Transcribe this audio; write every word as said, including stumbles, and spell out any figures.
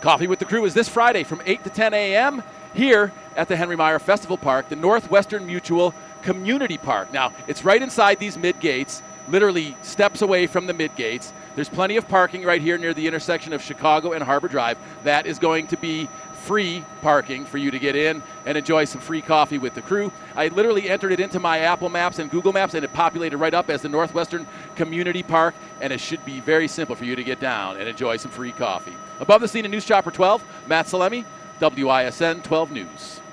Coffee with the Crew is this Friday from eight to ten a.m. here at the Henry Maier Festival Park, the Northwestern Mutual Community Park. Now, it's right inside these mid-gates, literally steps away from the mid-gates. There's plenty of parking right here near the intersection of Chicago and Harbor Drive. That is going to be free parking for you to get in and enjoy some free coffee with the crew. I literally entered it into my Apple Maps and Google Maps, and it populated right up as the Northwestern Community Park, and it should be very simple for you to get down and enjoy some free coffee. Above the scene in News Chopper twelve, Matt Salemi, W I S N twelve News.